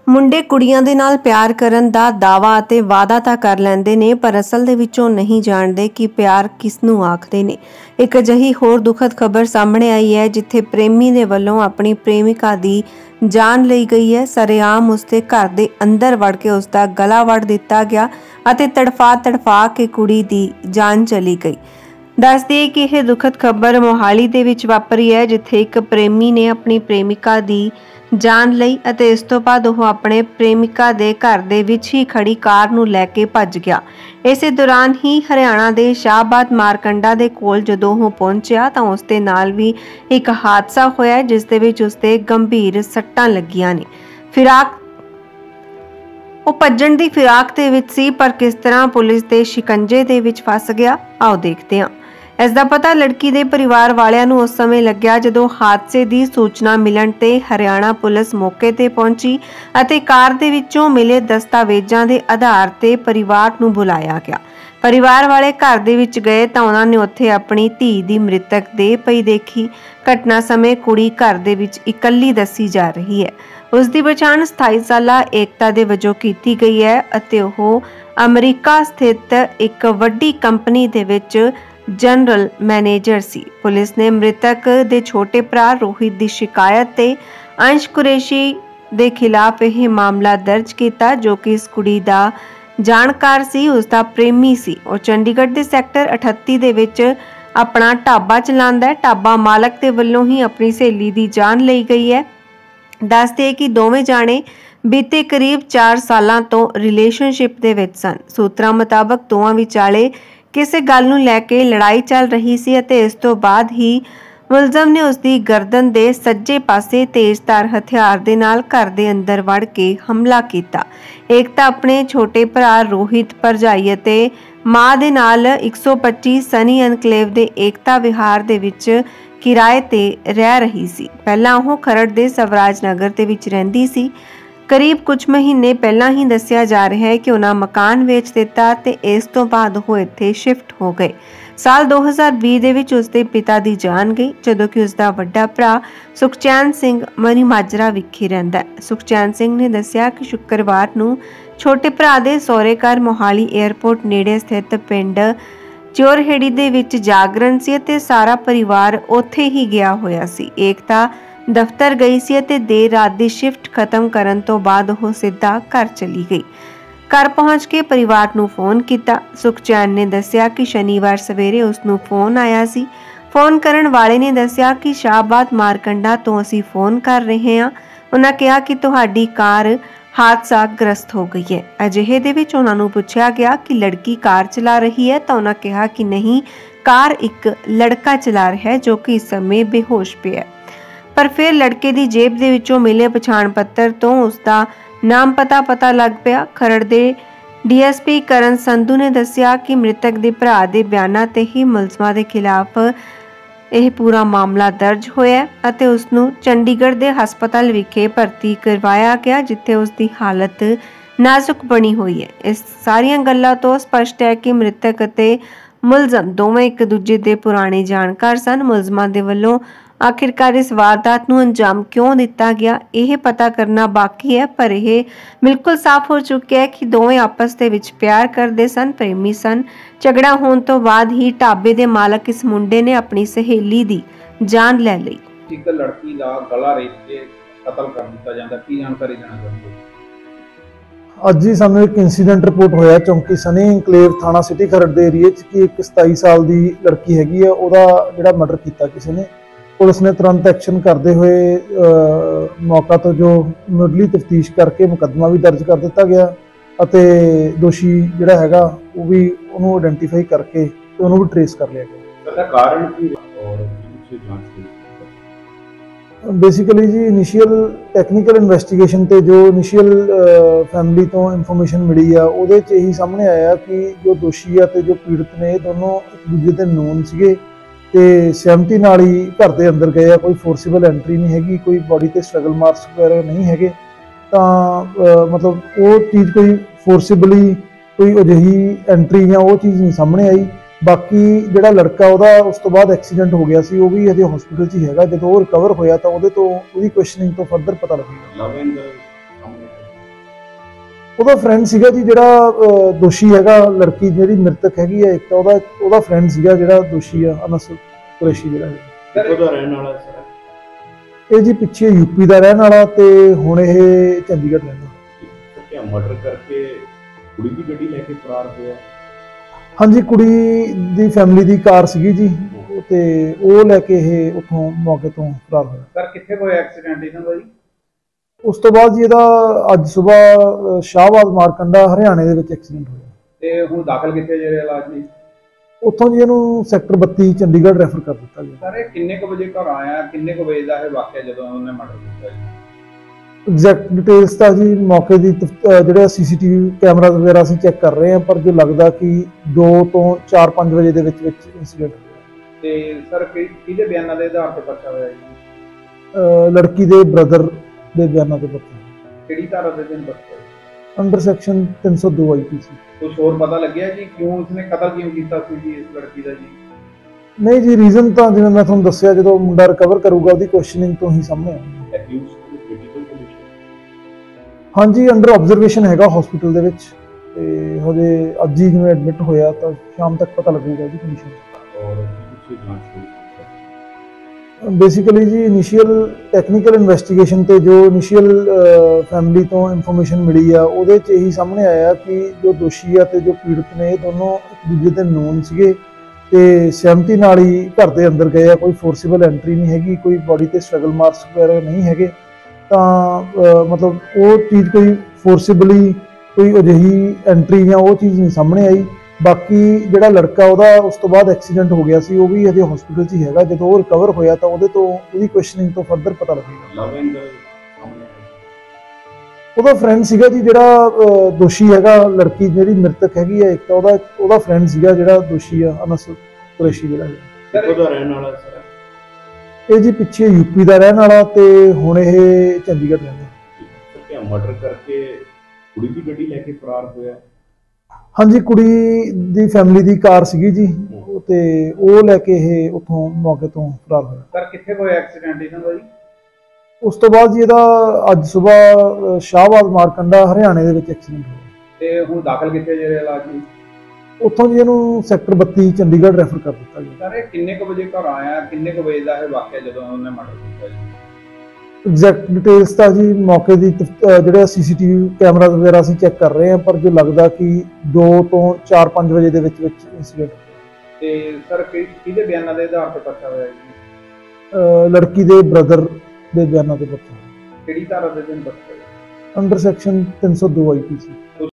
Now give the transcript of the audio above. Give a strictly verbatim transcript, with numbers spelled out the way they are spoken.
ਮੁੰਡੇ ਕੁੜੀਆਂ ਦੇ ਨਾਲ ਪਿਆਰ ਕਰਨ ਦਾ ਦਾਅਵਾ ਅਤੇ ਵਾਅਦਾ ਤਾਂ ਕਰ ਲੈਂਦੇ ਨੇ, ਪਰ ਅਸਲ ਦੇ ਵਿੱਚੋਂ ਨਹੀਂ ਜਾਣਦੇ ਕਿ ਪਿਆਰ ਕਿਸ ਨੂੰ ਆਖਦੇ ਨੇ। ਇੱਕ ਅਜਿਹੀ ਹੋਰ ਦੁਖਦ ਖਬਰ ਸਾਹਮਣੇ ਆਈ ਹੈ ਜਿੱਥੇ ਪ੍ਰੇਮੀ ਦੇ ਵੱਲੋਂ ਆਪਣੀ ਪ੍ਰੇਮਿਕਾ ਦੀ ਜਾਨ ਲਈ ਗਈ ਹੈ। ਸਰੇਆਮ ਉਸਦੇ ਘਰ ਦੇ ਅੰਦਰ ਵੜ ਕੇ ਉਸਦਾ ਗਲਾ ਵੱਢ ਦਿੱਤਾ ਗਿਆ ਅਤੇ ਤੜਫਾ ਤੜਫਾ ਕੇ ਕੁੜੀ ਦੀ ਜਾਨ ਚਲੀ ਗਈ। ਦੱਸ ਦਈਏ ਕਿ ਇਹ ਦੁਖਦ ਖਬਰ ਮੋਹਾਲੀ ਦੇ ਵਿੱਚ ਵਾਪਰੀ ਹੈ, ਜਿੱਥੇ ਇੱਕ ਪ੍ਰੇਮੀ ਨੇ ਆਪਣੀ ਪ੍ਰੇਮਿਕਾ ਦੀ ਜਾਨ ਲਈ ਅਤੇ ਇਸ ਤੋਂ ਬਾਅਦ ਉਹ ਆਪਣੇ ਪ੍ਰੇਮਿਕਾ ਦੇ ਘਰ ਦੇ ਵਿੱਚ ਹੀ ਖੜੀ ਕਾਰ ਨੂੰ ਲੈ ਕੇ ਭੱਜ ਗਿਆ। ਇਸੇ ਦੌਰਾਨ ਹੀ ਹਰਿਆਣਾ ਦੇ ਸ਼ਾਹਬਾਦ ਮਾਰਕੰਡਾ ਦੇ ਕੋਲ ਜਦੋਂ ਉਹ ਪਹੁੰਚਿਆ ਤਾਂ ਉਸ ਦੇ ਨਾਲ ਵੀ ਇੱਕ ਹਾਦਸਾ ਹੋਇਆ, ਜਿਸ ਦੇ ਵਿੱਚ ਉਸਦੇ ਗੰਭੀਰ ਸੱਟਾਂ ਲੱਗੀਆਂ ਨੇ। ਫਿਰਾਕ ਉਹ ਭੱਜਣ ਦੀ ਫਿਰਾਕ ਦੇ ਵਿੱਚ ਸੀ, ਪਰ ਕਿਸ ਤਰ੍ਹਾਂ ਪੁਲਿਸ ਦੇ ਸ਼ਿਕੰਜੇ ਦੇ ਵਿੱਚ ਫਸ ਗਿਆ, ਆਓ ਦੇਖਦੇ ਹਾਂ। ਇਸ ਦਾ ਪਤਾ ਲੜਕੀ ਦੇ ਪਰਿਵਾਰ ਵਾਲਿਆਂ ਨੂੰ ਉਸ ਸਮੇਂ ਲੱਗਿਆ ਜਦੋਂ ਹਾਦਸੇ ਦੀ ਸੂਚਨਾ ਮਿਲਣ ਤੇ ਹਰਿਆਣਾ ਪੁਲਿਸ ਮੌਕੇ ਤੇ ਪਹੁੰਚੀ ਅਤੇ ਕਾਰ ਦੇ ਵਿੱਚੋਂ ਮਿਲੇ ਦਸਤਾਵੇਜ਼ਾਂ ਦੇ ਆਧਾਰ ਤੇ ਪਰਿਵਾਰ ਨੂੰ ਬੁਲਾਇਆ ਗਿਆ। ਪਰਿਵਾਰ ਵਾਲੇ ਘਰ ਦੇ ਵਿੱਚ ਗਏ ਤਾਂ ਉਹਨਾਂ ਨੇ ਉੱਥੇ ਆਪਣੀ ਧੀ ਦੀ ਮ੍ਰਿਤਕ ਦੇਹ ਪਈ ਦੇਖੀ। ਘਟਨਾ ਸਮੇਂ ਕੁੜੀ ਘਰ ਦੇ ਵਿੱਚ ਇਕੱਲੀ ਦੱਸੀ ਜਾ ਰਹੀ ਹੈ। ਉਸ ਦੀ ਪਛਾਣ ਸਤਾਈ ਸਾਲਾ ਏਕਤਾ ਦੇ ਵਜੋਂ ਕੀਤੀ ਗਈ ਹੈ ਅਤੇ ਉਹ ਅਮਰੀਕਾ ਸਥਿਤ ਇੱਕ ਵੱਡੀ ਕੰਪਨੀ ਦੇ ਵਿੱਚ ਜਨਰਲ ਮੈਨੇਜਰ ਸੀ। ਪੁਲਿਸ ਨੇ ਮ੍ਰਿਤਕ ਦੇ ਛੋਟੇ ਭਰਾ ਰੋਹਿਤ ਦੀ ਸ਼ਿਕਾਇਤ ਤੇ ਅੰਸ਼ ਕੁਰੈਸ਼ੀ ਦੇ ਖਿਲਾਫ ਇਹ ਮਾਮਲਾ ਦਰਜ ਕੀਤਾ, ਜੋ ਕਿ ਇਸ ਕੁੜੀ ਦਾ ਜਾਣਕਾਰ ਸੀ, ਉਸ ਦਾ ਪ੍ਰੇਮੀ ਸੀ। ਉਹ ਚੰਡੀਗੜ੍ਹ ਦੇ ਸੈਕਟਰ ਅਠੱਤੀ ਦੇ ਵਿੱਚ ਆਪਣਾ ਢਾਬਾ ਚਲਾਉਂਦਾ ਹੈ। ਢਾਬਾ ਮਾਲਕ ਦੇ ਵੱਲੋਂ ਹੀ ਆਪਣੀ ਸਹੇਲੀ ਦੀ ਜਾਨ ਲਈ ਗਈ ਹੈ। ਦੱਸਦੇ ਕਿ ਦੋਵੇਂ ਜਾਣੇ ਬੀਤੇ ਕਰੀਬ ਚਾਰ ਸਾਲਾਂ ਤੋਂ ਰਿਲੇਸ਼ਨਸ਼ਿਪ ਦੇ ਵਿੱਚ ਸਨ। ਸੂਤਰਾਂ ਮੁਤਾਬਕ ਦੋਵਾਂ ਵਿਚਾਲੇ ਕਿਸੇ ਗੱਲ ਨੂੰ ਲੈ ਕੇ ਲੜਾਈ ਚੱਲ ਰਹੀ ਸੀ ਅਤੇ ਇਸ ਤੋਂ ਬਾਅਦ ਹੀ ਮੁਲਜ਼ਮ ਨੇ ਉਸ ਦੀ ਗਰਦਨ ਦੇ ਸੱਜੇ ਪਾਸੇ ਤੇਜ਼ਧਾਰ ਹਥਿਆਰ ਦੇ ਨਾਲ ਘਰ ਦੇ ਅੰਦਰ ਵੜ ਕੇ ਹਮਲਾ ਕੀਤਾ। ਏਕਤਾ ਆਪਣੇ ਛੋਟੇ ਭਰਾ ਰੋਹਿਤ, ਭਰਜਾਈ ਅਤੇ ਮਾਂ ਦੇ ਨਾਲ ਇੱਕ ਸੌ ਪੱਚੀ ਸਨੀ ਐਨਕਲੇਵ ਦੇ ਏਕਤਾ ਵਿਹਾਰ ਦੇ ਵਿੱਚ ਕਿਰਾਏ ਤੇ ਰਹਿ ਰਹੀ ਸੀ। ਪਹਿਲਾਂ ਉਹ ਖਰੜ ਦੇ ਸਵਰਾਜ ਨਗਰ ਦੇ ਵਿੱਚ ਰਹਿੰਦੀ ਸੀ। ਕਰੀਬ ਕੁਝ ਮਹੀਨੇ ਪਹਿਲਾਂ ਹੀ ਦੱਸਿਆ ਜਾ ਰਿਹਾ ਹੈ ਕਿ ਉਹਨਾਂ ਮਕਾਨ ਵੇਚ ਦਿੱਤਾ ਤੇ ਇਸ ਤੋਂ ਬਾਅਦ ਉਹ ਇੱਥੇ ਸ਼ਿਫਟ ਹੋ ਗਏ। ਸਾਲ ਦੋ ਹਜ਼ਾਰ ਵੀਹ ਦੇ ਵਿੱਚ ਉਸਦੇ ਪਿਤਾ ਦੀ ਜਾਨ ਗਈ, ਜਦੋਂ ਕਿ ਉਸਦਾ ਵੱਡਾ ਭਰਾ ਸੁਖਚੈਨ ਸਿੰਘ ਮਨੀ ਮਾਜਰਾ ਵਿਖੇ ਰਹਿੰਦਾ ਹੈ। ਸੁਖਚੈਨ ਸਿੰਘ ਨੇ ਦੱਸਿਆ ਕਿ ਸ਼ੁੱਕਰਵਾਰ ਨੂੰ ਛੋਟੇ ਭਰਾ ਦੇ ਸਹੁਰੇ ਘਰ ਮੋਹਾਲੀ ਏਅਰਪੋਰਟ ਨੇੜੇ ਸਥਿਤ ਪਿੰਡ ਚੋਰਹੇੜੀ ਦੇ ਵਿੱਚ ਜਾਗਰਣ ਸੀ ਅਤੇ ਸਾਰਾ ਪਰਿਵਾਰ ਉੱਥੇ ਹੀ ਗਿਆ ਹੋਇਆ ਸੀ। ਏਕਤਾ ਦਫ਼ਤਰ ਗਈ ਸੀ ਅਤੇ ਦੇਰ ਰਾਤ ਦੀ ਸ਼ਿਫਟ ਖਤਮ ਕਰਨ ਤੋਂ ਬਾਅਦ ਉਹ ਸਿੱਧਾ ਘਰ ਚਲੀ ਗਈ। ਘਰ ਪਹੁੰਚ ਕੇ ਪਰਿਵਾਰ ਨੂੰ ਫੋਨ ਕੀਤਾ। ਸੁਖਚੈਨ ਨੇ ਦੱਸਿਆ ਕਿ ਸ਼ਨੀਵਾਰ ਸਵੇਰੇ ਉਸ ਨੂੰ ਫੋਨ ਆਇਆ ਸੀ। ਫੋਨ ਕਰਨ ਵਾਲੇ ਨੇ ਦੱਸਿਆ ਕਿ ਸ਼ਾਹਬਾਦ ਮਾਰਕੰਡਾ ਤੋਂ ਅਸੀਂ ਫੋਨ ਕਰ ਰਹੇ ਹਾਂ। ਉਹਨਾਂ ਕਿਹਾ ਕਿ ਤੁਹਾਡੀ ਕਾਰ ਹਾਦਸਾ ਗ੍ਰਸਤ ਹੋ ਗਈ ਹੈ। ਅਜਿਹੇ ਦੇ ਵਿੱਚ ਉਹਨਾਂ ਨੂੰ ਪੁੱਛਿਆ ਗਿਆ ਕਿ ਲੜਕੀ ਕਾਰ ਚਲਾ ਰਹੀ ਹੈ ਤਾਂ ਉਹਨਾਂ ਕਿਹਾ ਕਿ ਨਹੀਂ, ਕਾਰ ਇੱਕ ਲੜਕਾ ਚਲਾ ਰਿਹਾ ਹੈ ਜੋ ਕਿ ਇਸ ਸਮੇਂ ਬੇਹੋਸ਼ ਪਿਆ ਹੈ। ਪਰ ਫਿਰ ਲੜਕੇ ਦੀ ਜੇਬ ਦੇ ਵਿੱਚੋਂ ਮਿਲੇ ਪਛਾਣ ਪੱਤਰ ਤੋਂ ਉਸਦਾ ਨਾਮ ਪਤਾ ਪਤਾ ਲੱਗ ਪਿਆ। ਖਰੜ ਦੇ ਡੀਐਸਪੀ ਕਰਨ ਸੰਧੂ ਨੇ ਦੱਸਿਆ ਕਿ ਮ੍ਰਿਤਕ ਦੇ ਭਰਾ ਦੇ ਬਿਆਨਾਂ ਤੇ ਹੀ ਮੁਲਜ਼ਮਾਂ ਦੇ ਖਿਲਾਫ ਇਹ ਪੂਰਾ ਮਾਮਲਾ ਦਰਜ ਹੋਇਆ ਅਤੇ ਉਸ ਨੂੰ ਚੰਡੀਗੜ੍ਹ ਦੇ ਹਸਪਤਾਲ ਵਿਖੇ ਭਰਤੀ ਕਰਵਾਇਆ ਗਿਆ, ਜਿੱਥੇ ਉਸ ਦੀ ਹਾਲਤ ਨਾਜ਼ੁਕ ਬਣੀ ਹੋਈ ਹੈ। ਇਸ ਸਾਰੀਆਂ ਗੱਲਾਂ ਤੋਂ ਸਪਸ਼ਟ ਹੈ ਕਿ ਮ੍ਰਿਤਕ ਅਤੇ ਮੁਲਜ਼ਮ ਦੋਵੇਂ ਇੱਕ ਦੂਜੇ ਦੇ ਪੁਰਾਣੇ ਜਾਣਕਾਰ ਸਨ। ਮੁਲਜ਼ਮਾਂ ਦੇ ਵੱਲੋਂ ਆਖਿਰਕਾਰ ਇਸ ਵਾਰਦਾਤ ਨੂੰ ਅੰਜਾਮ ਕਿਉਂ ਦਿੱਤਾ ਗਿਆ, ਇਹ ਪਤਾ ਕਰਨਾ ਬਾਕੀ ਹੈ, ਪਰ ਇਹ ਬਿਲਕੁਲ ਸਾਫ਼ ਹੋ ਚੁੱਕਿਆ ਹੈ ਕਿ ਦੋਵੇਂ ਆਪਸ ਦੇ ਵਿੱਚ ਪਿਆਰ ਕਰਦੇ ਸਨ, ਪ੍ਰੇਮੀ ਸਨ। ਝਗੜਾ ਹੋਣ ਤੋਂ ਬਾਅਦ ਹੀ ਢਾਬੇ ਦੇ ਮਾਲਕ ਇਸ ਮੁੰਡੇ ਨੇ ਆਪਣੀ ਸਹੇਲੀ ਦੀ ਜਾਨ ਲੈ ਲਈ। ਇੱਕ ਲੜਕੀ ਦਾ ਗਲਾ ਰੇਤ ਕੇ ਕਤਲ ਕਰ ਦਿੱਤਾ ਜਾਂਦਾ, ਕੀ ਜਾਣਕਾਰੀ ਦੇਣਾ ਚਾਹੁੰਦੇ? ਅੱਜ ਹੀ ਸਾਨੂੰ ਇੱਕ ਇਨਸੀਡੈਂਟ ਰਿਪੋਰਟ ਹੋਇਆ ਚੌਂਕੀ ਸਨੀ ਐਨਕਲੇਵ ਥਾਣਾ ਸਿਟੀ ਖਰੜ ਦੇ ਏਰੀਏ 'ਚ ਕਿ ਇੱਕ ਸਤਾਈ ਸਾਲ ਦੀ ਲੜਕੀ ਹੈਗੀ ਆ, ਉਹਦਾ ਜਿਹੜਾ ਮਰਡਰ ਕੀਤਾ ਕਿਸੇ ਨੇ। ਪੁਲਿਸ ਨੇ ਤੁਰੰਤ ਐਕਸ਼ਨ ਕਰਦੇ ਹੋਏ ਮੌਕਾ ਤੋਂ ਜੋ ਮੁੱਢਲੀ ਤਫਤੀਸ਼ ਕਰਕੇ ਮੁਕੱਦਮਾ ਵੀ ਦਰਜ ਕਰ ਦਿੱਤਾ ਗਿਆ ਅਤੇ ਦੋਸ਼ੀ ਜਿਹੜਾ ਹੈਗਾ ਉਹ ਵੀ ਉਹਨੂੰ ਆਇਡੈਂਟੀਫਾਈ ਕਰਕੇ ਤੇ ਉਹਨੂੰ ਵੀ ਟ੍ਰੇਸ ਕਰ ਲਿਆ ਗਿਆ। ਇਹਦਾ ਕਾਰਨ ਕੀ ਔਰ ਪਿੱਛੇ ਜਾਂਚ ਕੀ? ਬੇਸਿਕਲੀ ਜੀ ਇਨੀਸ਼ੀਅਲ ਟੈਕਨੀਕਲ ਇਨਵੈਸਟੀਗੇਸ਼ਨ ਤੇ ਜੋ ਇਨੀਸ਼ੀਅਲ ਫੈਮਿਲੀ ਤੋਂ ਇਨਫੋਰਮੇਸ਼ਨ ਮਿਲੀ ਆ ਉਹਦੇ 'ਚ ਇਹੀ ਸਾਹਮਣੇ ਆਇਆ ਕਿ ਜੋ ਦੋਸ਼ੀ ਆ ਤੇ ਜੋ ਪੀੜਤ ਨੇ ਇਹ ਦੋਨੋਂ ਇੱਕ ਦੂਜੇ ਦੇ ਨੋਨ ਸੀਗੇ ਤੇ ਸਹਿਮਤੀ ਨਾਲ ਹੀ ਘਰ ਦੇ ਅੰਦਰ ਗਏ ਆ। ਕੋਈ ਫੋਰਸੀਬਲ ਐਂਟਰੀ ਨਹੀਂ ਹੈਗੀ, ਕੋਈ ਬਾਡੀ ਤੇ ਸਟਰਗਲ ਮਾਰਕਸ ਵਗੈਰਾ ਨਹੀਂ ਹੈਗੇ। ਤਾਂ ਮਤਲਬ ਉਹ ਚੀਜ਼ ਕੋਈ ਫੋਰਸੀਬਲੀ ਕੋਈ ਅਜਿਹੀ ਐਂਟਰੀ ਜਾਂ ਉਹ ਚੀਜ਼ ਨਹੀਂ ਸਾਹਮਣੇ ਆਈ। ਬਾਕੀ ਜਿਹੜਾ ਲੜਕਾ ਉਹਦਾ ਉਸ ਤੋਂ ਬਾਅਦ ਐਕਸੀਡੈਂਟ ਹੋ ਗਿਆ ਸੀ, ਉਹ ਵੀ ਹਜੇ ਹਸਪੀਟਲ 'ਚ ਹੀ ਹੈਗਾ। ਜਦੋਂ ਉਹ ਰਿਕਵਰ ਹੋਇਆ ਤਾਂ ਉਹਦੇ ਤੋਂ ਉਹਦੀ ਕੁਐਸਚਨਿੰਗ ਤੋਂ ਫਰਦਰ ਪਤਾ ਲੱਗੇਗਾ। ਉਹਦਾ ਫਰੈਂਡ ਸੀਗਾ ਜੀ ਜਿਹੜਾ ਅਹ, ਦੋਸ਼ੀ ਹੈਗਾ, ਲੜਕੀ ਜਿਹੜੀ ਮ੍ਰਿਤਕ ਹੈਗੀ ਹੈ ਇੱਕ ਤਾਂ ਉਹਦਾ ਉਹਦਾ ਫਰੈਂਡ ਸੀਗਾ ਜਿਹੜਾ ਦੋਸ਼ੀ ਆ, ਅਨਸ ਕੁਰੈਸ਼ੀ ਜਿਹੜਾ ਹੈਗਾ। ਕਿੱਥੋਂ ਦਾ ਰਹਿਣ ਵਾਲਾ ਸਰ? ਇਹ ਜੀ ਪਿੱਛੇ ਯੂਪੀ ਦਾ ਰਹਿਣ ਵਾਲਾ ਤੇ ਹੁਣ ਇਹ ਚੰਡੀਗੜ੍ਹ ਰਹਿੰਦਾ। ਕਿ ਮਰਡਰ ਕਰਕੇ ਕੁੜੀ ਦੀ ਗੱਡੀ ਲੈ ਕੇ ਫਰਾਰ ਹੋਇਆ। ਹਾਂਜੀ, ਕੁੜੀ ਦੀ ਫੈਮਿਲੀ ਦੀ ਕਾਰ ਸੀਗੀ ਜੀ ਤੇ ਉਹ ਲੈ ਕੇ ਇਹ ਉੱਥੋਂ ਮੌਕੇ ਤੋਂ ਫਰਾਰ ਹੋਇਆ। ਸਰ ਕਿੱਥੇ ਹੋਇਆ ਐਕਸੀਡੈਂਟ ਇਹਨਾਂ ਦਾ ਜੀ? ਉਸ ਤੋਂ ਬਾਅਦ ਜੀ ਇਹਦਾ ਅੱਜ ਸਵੇਰ ਸ਼ਾਹਬਾਦ ਮਾਰਕੰਡਾ ਹਰਿਆਣੇ ਦੇ ਵਿੱਚ ਐਕਸੀਡੈਂਟ ਹੋਇਆ ਤੇ ਹੁਣ ਦਾਖਲ ਕਿੱਥੇ ਜਿਹੜੇ ਇਲਾਜ ਜੀ? ਉੱਥੋਂ ਜੀ ਇਹਨੂੰ ਸੈਕਟਰ ਬੱਤੀ ਚੰਡੀਗੜ੍ਹ ਰੈਫਰ ਕਰ ਦਿੱਤਾ ਗਿਆ। ਸਰ ਇਹ ਕਿੰਨੇ ਕੁ ਵਜੇ ਘਰ ਆਇਆ, ਕਿੰਨੇ ਕੁ ਵਜੇ ਦਾ ਇਹ ਵਾਕਿਆ ਜਦੋਂ ਉਹਨੇ ਮਰਡਰ ਕੀਤਾ ਜੀ? ਐਗਜ਼ੈਕਟ ਡਿਟੇਲਸ ਤਾਂ ਜੀ ਮੌਕੇ ਦੀ ਤਫ- ਅਹ ਜਿਹੜੇ ਸੀਸੀਟੀਵੀ ਕੈਮਰਾ ਵਗੈਰਾ ਅਸੀਂ ਚੈੱਕ ਕਰ ਰਹੇ ਹਾਂ, ਪਰ ਜੋ ਲੱਗਦਾ ਕਿ ਦੋ ਤੋਂ ਚਾਰ ਪੰਜ ਵਜੇ ਦੇ ਵਿੱਚ ਵਿੱਚ ਇਨਸੀਡੈਂਟ ਹੋਇਆ। ਤੇ ਸਰ ਕਿ- ਕਿਹਦੇ ਬਿਆਨਾਂ ਦੇ ਆਧਾਰ ਤੇ ਪਰਚਾ ਹੋਇਆ ਜੀ? ਅਹ ਲੜਕੀ ਦੇ ਬ੍ਰਦਰ ਦੇ ਬਿਆਨਾਂ ਦੇ ਪੱਤਰ ਕਿਹੜੀ ਧਾਰਾ ਦੇ ਦਿਨ ਪਰਚਾ? ਅੰਡਰ ਸੈਕਸ਼ਨ ਤਿੰਨ ਸੌ ਦੋ ਆਈ ਪੀ ਸੀ। ਕੁਝ ਹੋਰ ਪਤਾ ਲੱਗਿਆ ਜੀ ਕਿਉਂ ਉਸਨੇ ਕਤਲ ਕਿਉਂ ਕੀਤਾ ਸੀ ਜੀ ਇਸ ਲੜਕੀ ਦਾ ਜੀ? ਨਹੀਂ ਜੀ, ਰੀਜ਼ਨ ਤਾਂ ਜਿਵੇਂ ਮੈਂ ਤੁਹਾਨੂੰ ਦੱਸਿਆ, ਜਦੋਂ ਮੁੰਡਾ ਰਿਕਵਰ ਕਰੂਗਾ ਉਹਦੀ ਕੁਐਸਚਨਿੰਗ ਤੋਂ ਹੀ ਸਾਹਮਣੇ ਆਉਣਗੇ। ਐਕਿਊਜ਼ ਦੀ ਕ੍ਰਿਟੀਕਲ ਕੰਡੀਸ਼ਨ? ਹਾਂਜੀ, ਅੰਡਰ ਆਬਜ਼ਰਵੇਸ਼ਨ ਹੈਗਾ ਹਸਪੀਟਲ ਦੇ ਵਿੱਚ ਤੇ ਹਜੇ ਅੱਜ ਹੀ ਜਿਵੇਂ ਐਡਮਿਟ ਹੋਇਆ ਤਾਂ ਸ਼ਾਮ ਤੱਕ ਪਤਾ ਲੱਗੂਗਾ ਉਹਦੀ ਕੰਡੀਸ਼ਨ। ਔਰ ਕੀ ਕੁਝ ਜਾਂਚ ਹੋਈ? ਬੇਸਿਕਲੀ ਜੀ ਇਨੀਸ਼ੀਅਲ ਟੈਕਨੀਕਲ ਇਨਵੈਸਟੀਗੇਸ਼ਨ ਤੇ ਜੋ ਇਨੀਸ਼ੀਅਲ ਫੈਮਿਲੀ ਤੋਂ ਇਨਫੋਰਮੇਸ਼ਨ ਮਿਲੀ ਆ ਉਹਦੇ 'ਚ ਇਹੀ ਸਾਹਮਣੇ ਆਇਆ ਕਿ ਜੋ ਦੋਸ਼ੀ ਆ ਤੇ ਜੋ ਪੀੜਤ ਨੇ ਇਹ ਦੋਨੋਂ ਇੱਕ ਦੂਜੇ ਦੇ ਨੋਨ ਸੀਗੇ ਤੇ ਸਹਿਮਤੀ ਨਾਲ ਹੀ ਘਰ ਦੇ ਅੰਦਰ ਗਏ ਆ। ਕੋਈ ਫੋਰਸੀਬਲ ਐਂਟਰੀ ਨਹੀਂ ਹੈਗੀ, ਕੋਈ ਬਾਡੀ ਤੇ ਸਟਰਗਲ ਮਾਰਕਸ ਵਗੈਰਾ ਨਹੀਂ ਹੈਗੇ। ਤਾਂ ਅਹ, ਮਤਲਬ ਉਹ ਚੀਜ਼ ਕੋਈ ਫੋਰਸੀਬਲੀ ਕੋਈ ਅਜਿਹੀ ਐਂਟਰੀ ਜਾਂ ਉਹ ਚੀਜ਼ ਨਹੀਂ ਸਾਹਮਣੇ ਆਈ। ਬਾਕੀ ਜਿਹੜਾ ਲੜਕਾ ਉਹਦਾ ਉਸ ਤੋਂ ਬਾਅਦ ਐਕਸੀਡੈਂਟ ਹੋ ਗਿਆ ਸੀ, ਉਹ ਵੀ ਹਜੇ ਹਸਪੀਟਲ 'ਚ ਹੀ ਹੈਗਾ। ਜਦੋਂ ਉਹ ਰਿਕਵਰ ਹੋਇਆ ਤਾਂ ਉਹਦੇ ਤੋਂ ਉਹਦੀ ਕੁਐਸਚਨਿੰਗ ਤੋਂ ਫਰਦਰ ਪਤਾ ਲੱਗੇਗਾ। ਲਵ ਐਂਡ ਸਾਹਮਣੇ ਉਹਦਾ ਫਰੈਂਡ ਸੀਗਾ ਜੀ ਜਿਹੜਾ ਅਹ, ਦੋਸ਼ੀ ਹੈਗਾ, ਲੜਕੀ ਜਿਹੜੀ ਮ੍ਰਿਤਕ ਹੈਗੀ ਹੈ ਇੱਕ ਤਾਂ ਉਹਦਾ ਉਹਦਾ ਫਰੈਂਡ ਸੀਗਾ ਜਿਹੜਾ ਦੋਸ਼ੀ ਆ, ਅਨਸ ਕੁਰੈਸ਼ੀ ਜਿਹੜਾ ਹੈਗਾ। ਕਿੱਥੋਂ ਦਾ ਰਹਿਣ ਵਾਲਾ ਸਰ? ਇਹ ਜੀ ਪਿੱਛੇ ਯੂਪੀ ਦਾ ਰਹਿਣ ਵਾਲਾ ਤੇ ਹੁਣ ਇਹ ਚੰਡੀਗੜ੍ਹ ਰਹਿੰਦਾ। ਕਿ ਮਰਡਰ ਕਰਕੇ ਕੁੜੀ ਦੀ ਗੱਡੀ ਲੈ ਕੇ ਫਰਾਰ ਹੋਇਆ। ਹਾਂਜੀ, ਕੁੜੀ ਦੀ ਫੈਮਿਲੀ ਦੀ ਕਾਰ ਸੀਗੀ ਜੀ ਤੇ ਉਹ ਲੈ ਕੇ ਇਹ ਉੱਥੋਂ ਮੌਕੇ ਤੋਂ ਫਰਾਰ ਹੋਇਆ। ਸਰ ਕਿੱਥੇ ਹੋਇਆ ਐਕਸੀਡੈਂਟ ਇਹਨਾਂ ਦਾ ਜੀ? ਉਸ ਤੋਂ ਬਾਅਦ ਜੀ ਇਹਦਾ ਅੱਜ ਸਵੇਰ ਸ਼ਾਹਬਾਦ ਮਾਰਕੰਡਾ ਹਰਿਆਣੇ ਦੇ ਵਿੱਚ ਐਕਸੀਡੈਂਟ ਹੋਇਆ ਤੇ ਹੁਣ ਦਾਖਲ ਕਿੱਥੇ ਜਿਹੜੇ ਇਲਾਜ ਜੀ? ਉੱਥੋਂ ਜੀ ਇਹਨੂੰ ਸੈਕਟਰ ਬੱਤੀ ਚੰਡੀਗੜ੍ਹ ਰੈਫਰ ਕਰ ਦਿੱਤਾ ਗਿਆ। ਸਰ ਇਹ ਕਿੰਨੇ ਕੁ ਵਜੇ ਘਰ ਆਇਆ, ਕਿੰਨੇ ਕੁ ਵਜੇ ਦਾ ਇਹ ਵਾਕਿਆ ਜਦੋਂ ਉਹਨੇ ਮਰਡਰ ਕੀਤਾ ਜੀ? ਐਗਜ਼ੈਕਟ ਡਿਟੇਲਸ ਤਾਂ ਜੀ ਮੌਕੇ ਦੀ ਤਫ- ਅਹ ਜਿਹੜੇ ਸੀਸੀਟੀਵੀ ਕੈਮਰਾ ਵਗੈਰਾ ਅਸੀਂ ਚੈੱਕ ਕਰ ਰਹੇ ਹਾਂ, ਪਰ ਜੋ ਲੱਗਦਾ ਕਿ ਦੋ ਤੋਂ ਚਾਰ ਪੰਜ ਵਜੇ ਦੇ ਵਿੱਚ ਵਿੱਚ ਇਨਸੀਡੈਂਟ ਹੋਇਆ। ਤੇ ਸਰ ਕਿ- ਕਿਹਦੇ ਬਿਆਨਾਂ ਦੇ ਆਧਾਰ ਤੇ ਪਰਚਾ ਹੋਇਆ ਜੀ? ਅਹ ਲੜਕੀ ਦੇ ਬ੍ਰਦਰ ਦੇ ਬਿਆਨਾਂ ਦੇ ਪੱਤਰ ਕਿਹੜੀ ਧਾਰਾ ਦੇ ਦਿਨ ਪਰਚਾ? ਅੰਡਰ ਸੈਕਸ਼ਨ ਤਿੰਨ ਸੌ ਦੋ ਆਈ ਪੀ ਸੀ।